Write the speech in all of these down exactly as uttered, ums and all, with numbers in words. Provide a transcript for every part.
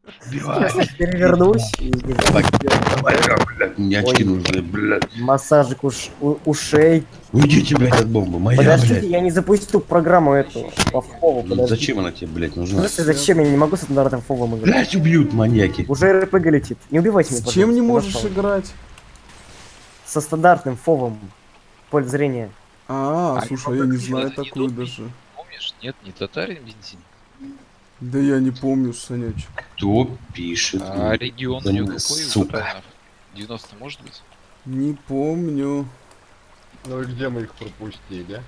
Убивай. Перевернусь. Мне очки нужны, блядь. Массажик уш, у, ушей. Уйдите, блядь, от бомбы. Моя, Подождите, блядь. я не запустил программу эту. По фову, Ну, зачем она тебе, блядь, нужна? Просто зачем? Я не могу с стандартным фовом играть. Блядь, убьют маньяки. Уже РПГ летит. Не убивайте меня, С чем не можешь пожалуйста. играть? Со стандартным фовом. Поле зрения. А, А слушай, я я не покажу, знаю это не такую тот даже. Помнишь? Нет, не татарин бензин. Да я не помню, Санечек. Кто пишет? А регион у него какой? Сука. девяносто может быть? Не помню. Ну и где мы их пропустили?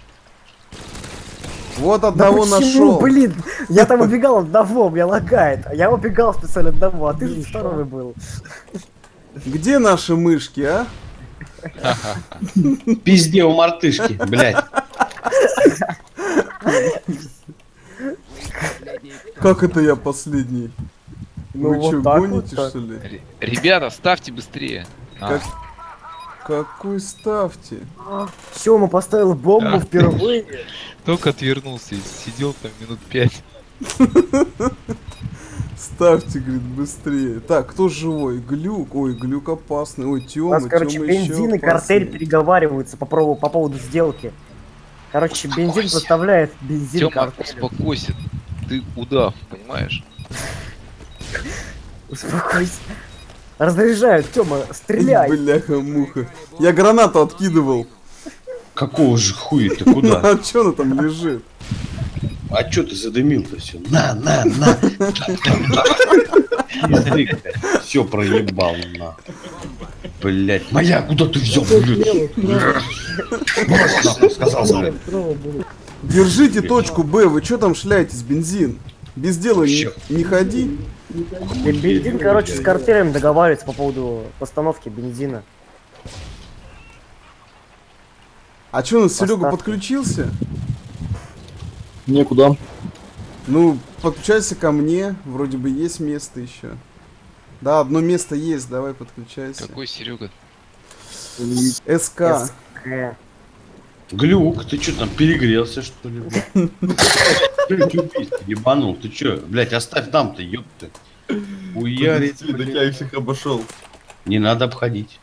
Вот одного да почему, нашел. блин? Я там убегал одного, меня лагает. Я убегал специально одного, а ты же второй был. Где наши мышки, а? Пизде у мартышки, блядь. Как это я последний? Ну Вы вот что, так гоните, вот так. что ли? Р- Ребята, ставьте быстрее. А, Как... Какой ставьте? Сёма поставил бомбу Да. впервые. Только отвернулся и сидел там минут пять. Ставьте, говорит, быстрее. Так, кто живой? Глюк. Ой, глюк опасный. Ой, У Тёма, нас, короче, Тёма бензин еще и картель опаснее. переговариваются по, проводу, по поводу сделки. Короче, бензин Успокойся. поставляет бензин Тёма, картелю. успокойся. Ты удав, понимаешь? Успокойся. Разряжают, Тёма, стреляй. Бляха-муха. Я гранату откидывал. Какого же хуя ты куда? А чё она там лежит? А чё ты задымил-то все? На, на, на. Все проебал, на. Блять, моя, куда ты взял, блядь? Брось нахуй, сказал, блядь. Держите точку Б, вы чё там шляетесь, бензин? Без дела не, не ходи. И бензин, короче, с картелем договаривается по поводу постановки бензина. А чё, у нас Серега Поставьте. подключился? Некуда. Ну, подключайся ко мне, вроде бы есть место еще. Да, одно место есть, давай подключайся. Какой Серега? СК. Э, Глюк, ты чё там, перегрелся, что ли, блядь? Блядь, убийство, ебанул, ты чё? Блядь, оставь там-то, ёпта. Уярить, Да я их всех обошел. не надо обходить.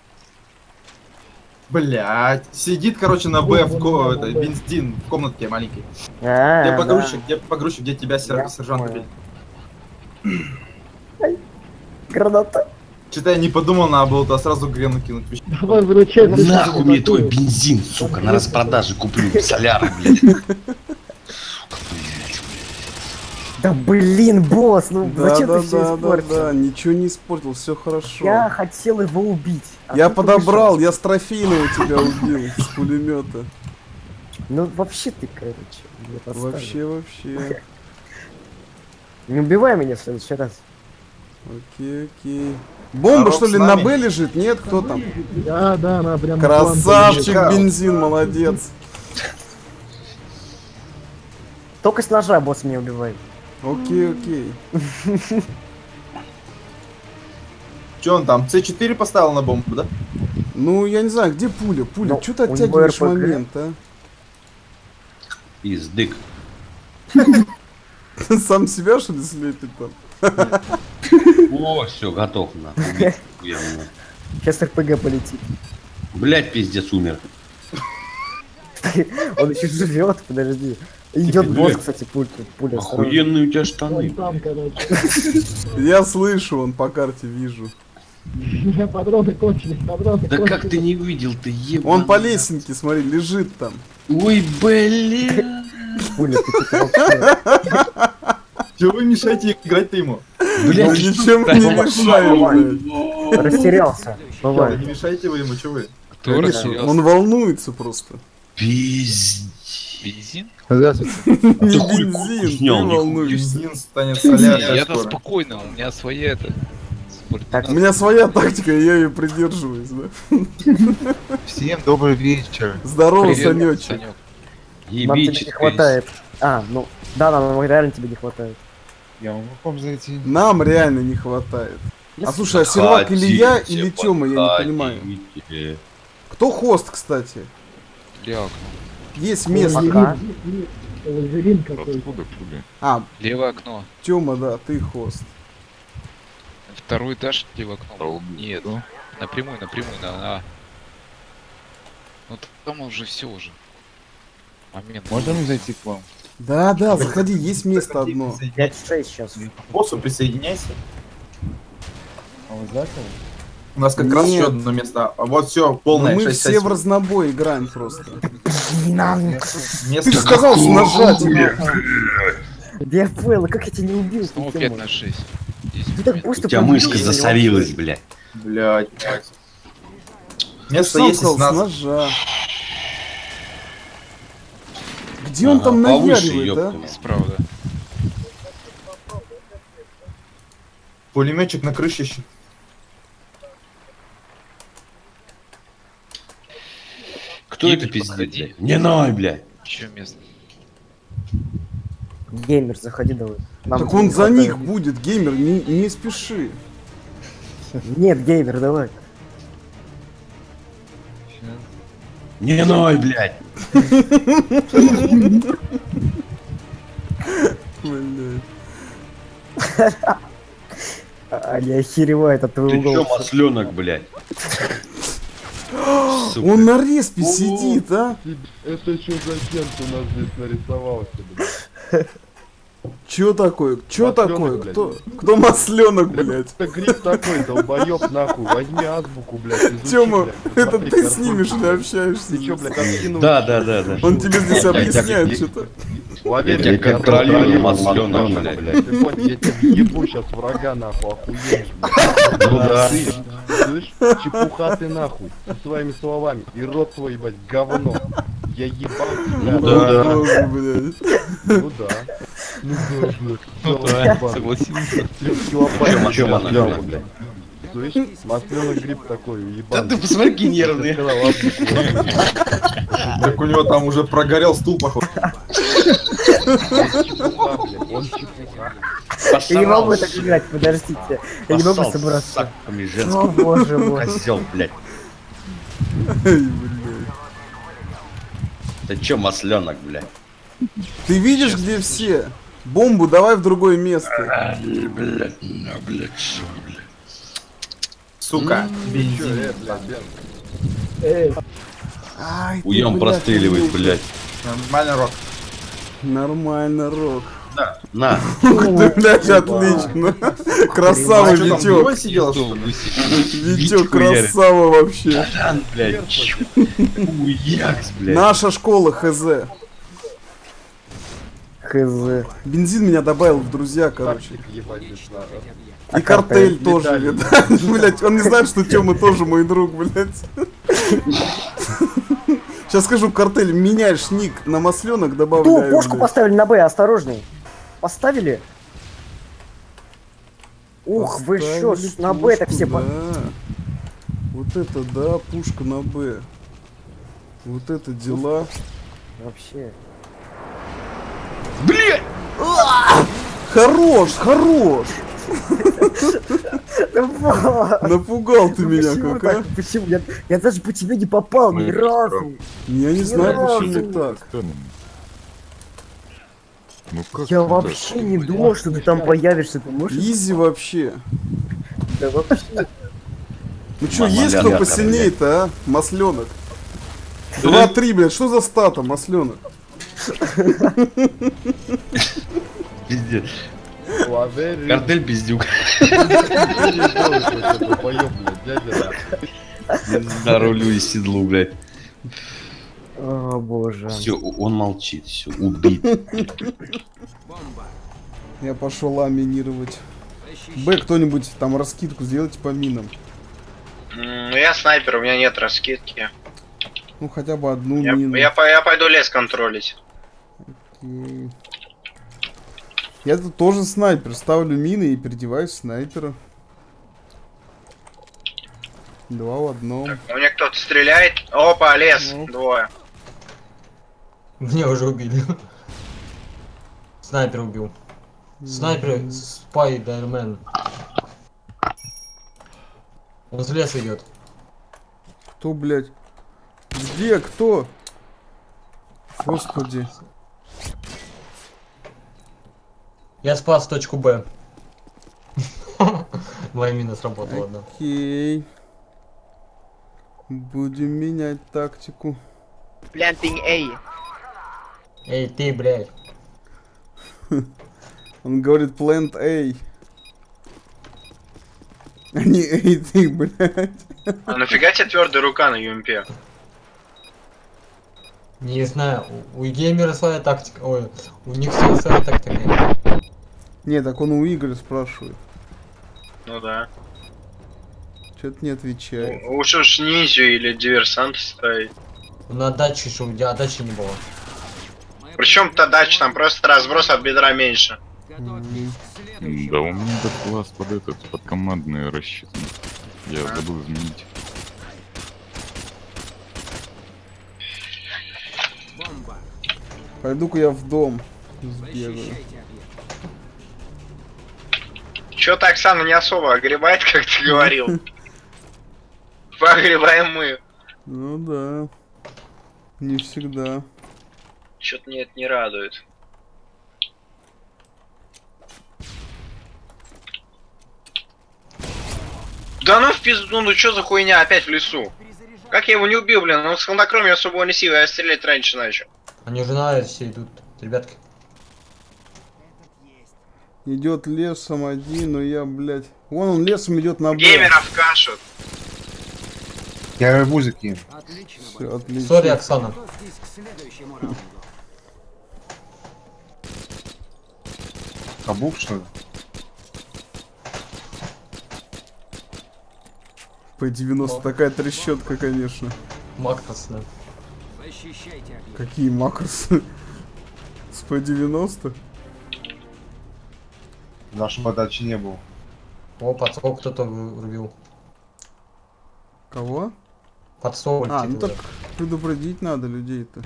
Блять. Сидит, короче, на Б в ко... это, бензин в комнатке маленькой. а, Где да. погрузчик, где погрузчик, где тебя сер... Я сержант понял. убили. Граната. Что-то я не подумал, надо было туда сразу грену кинуть. Давай, выручай. Нахуй мне твой бензин, сука, на распродаже куплю, соляры, блядь. Да блин, босс, ну Да, зачем да, ты все да, да, испортил? да, ничего не испортил, все хорошо. Я хотел его убить. а Я ты подобрал, помешал. я с трофейного тебя убил, с пулемета. Ну вообще ты, короче, мне поставил. Вообще, вообще. Не убивай меня в следующий раз. Окей, окей. Бомба, Рок что с ли, нами? на Б лежит? Нет, кто там? Да, да, она прям... Красавчик, Чекаут. бензин, молодец. Только с ножа босс меня убивает. Окей, окей. Че он там? С четыре поставил на бомбу, да? Ну, я не знаю, где пуля? Пуля, Ну, что ты у него оттягиваешь РПГ. момент, а? Издык. Сам себя, что ли, слепит там? О, все, готов, нахуй. Убить хуя, нахуй. Сейчас РПГ полетит. Блять, пиздец, умер. Он еще живет, подожди. Идет Блин. босс, кстати, пуль, пуля. осторожно. Охуенные у тебя штаны. Там, короче. Я слышу, он по карте вижу. Патроны кончились, патроны Да кончились. как ты не увидел, ты ебаный. Он по лесенке, смотри, лежит там. Ой, бля. Пуля, ты типа вообще. Чего вы мешаете играть-то ему? Мы Блять, ничем не мешаем, блядь. Растерялся. Да Бывает. не мешайте вы ему, чего вы? Кто Конечно, растерялся? он волнуется просто. пиздец. Бензин? Здравствуйте. Не хуй бензин, куртку ты снял, нихуя. волнуешься. Бензин станет соляркой Я-то скоро. спокойно, у меня своя это... У субординация. меня своя тактика, и я ее придерживаюсь, да? Всем добрый вечер. Здорово, Привет, Санечек. Санек. Нам Еби тебе не хватает. А, ну, да, нам реально тебе не хватает. Я могу к вам зайти? Нам реально не хватает. А слушай, а сервак или я, или Тёма, я не понимаю. Кто хост, кстати? Ляг. Есть место. Пока. Лазерин какой-то. Откуда пули? А, Левое окно. Тёма, да, ты хост. Второй этаж или в окно? Нет. Напрямую, напрямую, на... на... Ну там уже все уже. Момент. Можно мне зайти к вам? Да, да, заходи, есть место одно. пять шесть сейчас. Боссу присоединяйся. А вы за кого? У нас как раз Нет. еще одно место. А вот все, Но полное. мы шесть, все шесть. в разнобой играем просто. Место. Ты же сказал нажать. Да я понял, как я тебя не убил? Снова ты, пять Тёма? на шесть. Ты так У быстро тебя победил, мышка я не засорилась, блядь. Блять, блять. Ты Место сам есть, сказал, если с нас... ножа. Где он Ага, там повыше, наяривает, а? ёпта. Справа, да. Пулеметчик на крыше еще. Кто Геймер, это пиздит, подходи. блядь? Не ной, блядь. Еще место. Геймер, заходи давай. Нам Так он не за хватает. них будет, геймер, не, не спеши. Нет, геймер, давай. Не ной, блядь. Блядь. Они охеревают от твоего Ты чё, голоса. масленок, блядь? Сука. Он на респе сидит, а? Это что за кент у нас здесь нарисовался, блядь? Чё такое? Чё Масленок, такое? блядь. Кто, кто масленок, блядь? Это гриб такой, долбоёб, нахуй. Возьми азбуку, блядь, изучи, Тёма, блядь. это Посмотри, ты как с ними что ли хуй. общаешься? Ты чё, блядь, откинул? Да, да, да, да. Он тебе здесь объясняет что-то. Поверь, Я я тебя контролирую, масленок, блядь. Ты понял, я тебе въебу сейчас врага, нахуй, охуеешь, блядь. Ну да. Ты, слышь, чепуха ты, нахуй, со своими словами. И рот свой, ебать, говно. Я ебал тебя. Ну да. Тоже, блядь. Ну да. Ну да, блядь. Ну да, согласился. Килобайт, Чё, блядь, монах, взял, блядь. Слышь, масляный гриб такой, Да ебаный. ты посмотри, какие нервные. Сказал, азбуку. Так у него там уже прогорел стул, походу. Чепуха, блядь, он чепуха. Я не могу так играть, подождите. Я не могу Поссал собраться. саками О женскими. боже мой. Козел, блядь. Ай, блядь. Ты чё, масленок, блядь? Ты видишь, где все? Бомбу давай в другое место. Блядь, ну, блядь, шо, блядь. Сука, Чё, бензин. э, блядь, бен. Эй, Ай, ты, Уем блядь, простреливает, убил. блядь. Нормально, Рок. Нормально, Рок. На, на. Ух ты, блядь, отлично. Красава, А что там, Витёк. двое сидел, что ли? Витёк, красава вообще. Ан, блядь. Уякс, блядь. Наша школа, хз. хз. Бензин меня добавил в друзья, короче. Тапчик ебать здесь надо. И картель картель? тоже, Виталий. видать. Блять, он не знает, что Тёма тоже мой друг, блять. Сейчас скажу, картель, меняешь ник на масленок, Ту, добавляю. пушку блядь. поставили на Б, осторожней. Поставили? Ух, вы чё, Поставили на Б это пушку, все... по- да. Вот это да, пушка на Б. Вот это дела. Вообще. Блядь! Хорош, хорош! Да Напугал ты ну меня почему как, а? так? Почему? Я, я даже по тебе не попал ни разу. Я не Ни знаю, разу. почему так. Ну как Я ты вообще так? не думал, что ты там появишься. Ты можешь? Изи вообще. Да вообще. Ну чё, Мама есть кто ля-ля, посильнее-то, а? Масленок. Два-три, блядь, что за стата, масленок? Пиздец. Лавери. Картель пиздюк. Долбоёб, блядь, дядя. На рулю и седлу, блядь. О боже. Все, он молчит, все, убит. Я пошел А минировать. Б, кто-нибудь там раскидку сделайте по минам. Ну я снайпер, у меня нет раскидки. Ну хотя бы одну Я, мину. я, по- я пойду лес контролить. Окей. Я тут тоже снайпер. Ставлю мины и переодеваюсь в снайпера. Два в одном. Так, у меня кто-то стреляет. Опа, лес, Ну. двое. Меня уже убили. Снайпер убил. Снайпер, Спайдермен. Он с леса идет. Кто, блядь? Где? Кто? Господи. Я спас точку Б. Моя мина сработала, да. Окей. Будем менять тактику. Planting A. Эй, ты, блядь. Он говорит plant A. А не эй, ты, блядь. А нафига тебе твердая рука на ю эм пи? Не знаю, у, у геймера своя тактика. Ой, у них своя, своя тактика. Не, так он у Игоря спрашивает. Ну да. Чё-то не отвечает. У- Уж уж ниндзю или диверсант ставить. На даче, что у тебя дачи не было. Причем-то дача, там просто разброс от бедра меньше. Да у меня этот класс под этот, под командный рассчитан. Я забыл изменить. Пойду-ка я в дом сбегаю. Чё-то Оксана не особо огребает, как ты говорил. Погребаем мы. Ну да. Не всегда. Чё-то меня это не радует. Да ну в пизду, ну чё за хуйня опять в лесу? Как я его не убил, блин? Он с хладнокровием особо не силы, я стрелять раньше начал. Они уже на все идут, ребятки. Идет лесом один, но я, блядь. Вон он лесом идет на Б. Геймеров кашут. Я арбузик ем. Все, отлично. Сори, Оксана. Кабук, что ли? П девяносто такая трещотка, конечно. Макрос, да. Какие макросы? С П девяносто? В нашей подаче не было. О, подсол кто-то врубил. Кого? Подсол. А, ну так предупредить надо людей-то.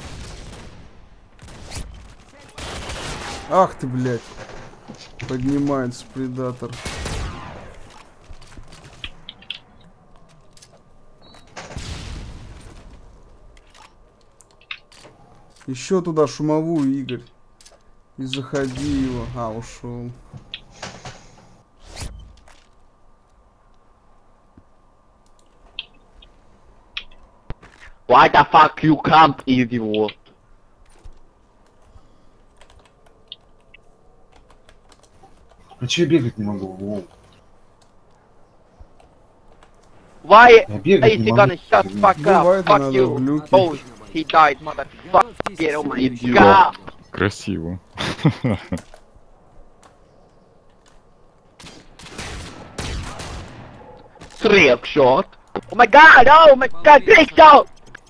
Ах ты, блядь. Поднимается предатор. Еще туда шумовую, Игорь. И заходи его. А, ушел. Why the fuck you can't, idiot? А че я бегать не могу? Воу. Why Я бегать is не he могу. gonna shut fuck up? Бывает Fuck иногда you. глюки. Oh, he died, motherfucker. Oh my Идиот. god. Красиво. Trick shot. Oh my god, oh my god, trick shot!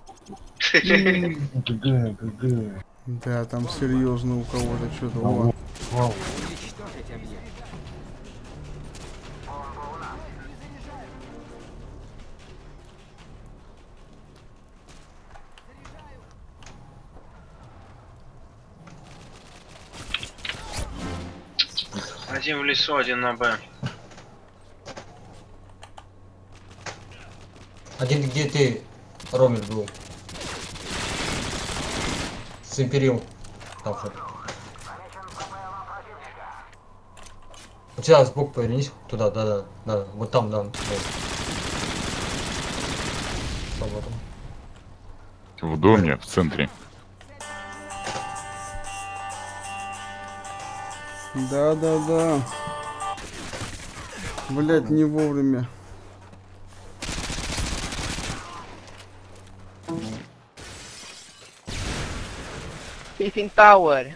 ГГ, ГГ. Да, там серьезно у кого-то что-то. О. Вау. Один в лесу, один на Б. Один где ты, Ромер, был? С Империум. Там же. У тебя сбоку повернись туда, да, да, да, вот там, да. Вот. Свободно. В доме, в центре. Да, да, да. Блять, не вовремя. He's in tower.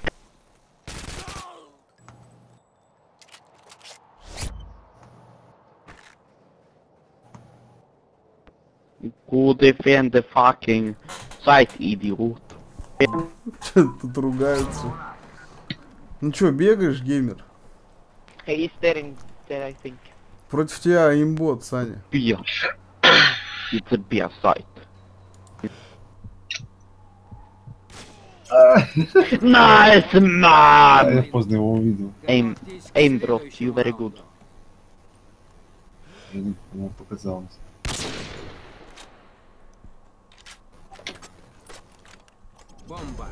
Go defend the fucking site, idiot. Че тут ругаются? Ну чё, бегаешь, геймер? He's there in there, I think. Против тебя имбот, Саня. Beer. It's a beer site. Nice man! Я поздно его увидел. Aim, aim bro, you very good. Ему показалось. Бомба.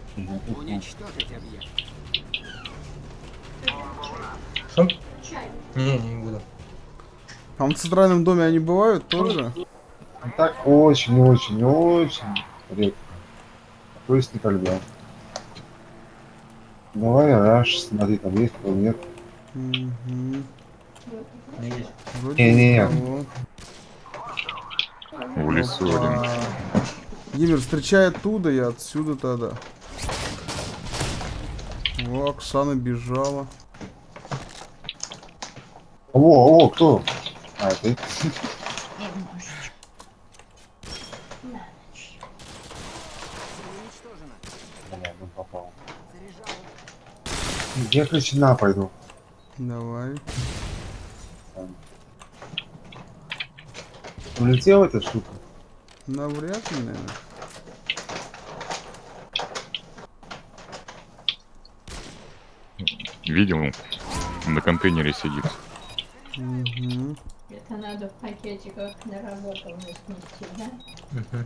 Уничтожить объект. Что? Не, не буду. А в центральном доме они бывают тоже? Так очень-очень-очень редко. То есть никогда. Давай, раш, смотри, там есть, кто нет. Угу. Не-не-не. В лесу один. Гимер, встречай оттуда, я отсюда тогда. О, Оксана бежала. О, о, кто? А, ты? Бля, ну попал. Я, короче, на пойду. Давай. Улетела эта штука? Навряд ли, наверное. Видел? На контейнере сидит. Угу. Это надо в пакетиках на работу нести, да? Угу.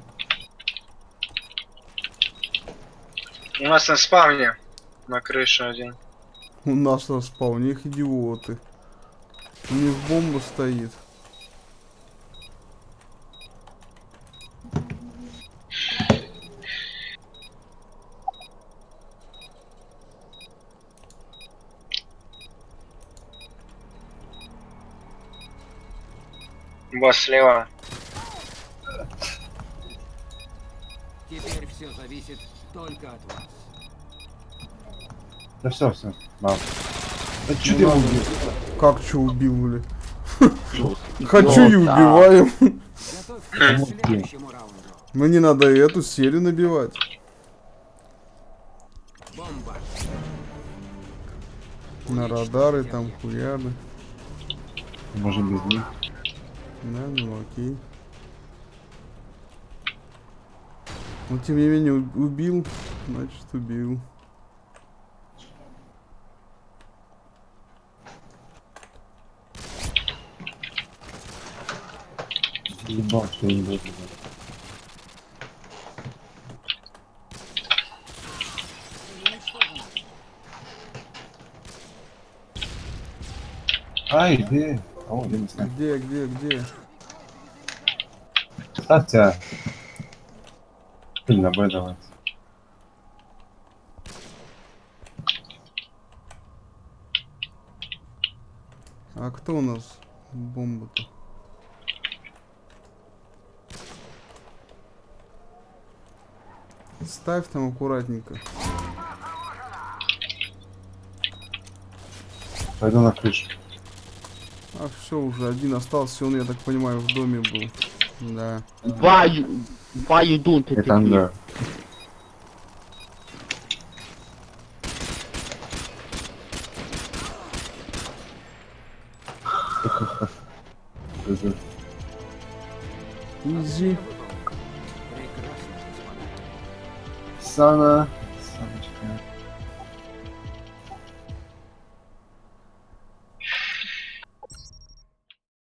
У нас на спавне на крыше один. У нас на спауне их идиоты. У них бомба стоит. Босс слева. Теперь все зависит только от вас. Да все, все, мам. Да Ну, что ты его надо. убил? Как что убил, бля? Хочу и убиваем. Мне надо эту серию набивать. Бомба. На радары там хуяры. Можем без них. Да, ну окей. Но тем не менее у- убил, значит убил. Ебал, что я не буду. Ай, где? О, я не знаю. Где, где, где? Ставьте. Или на Б давайте. А кто у нас бомба-то? Ставь там аккуратненько. Пойду на крышу. А все, уже один остался, он, я так понимаю, в доме был. Да. Why you, why you doing it? Это ангар. Изи. Сана. Саночка.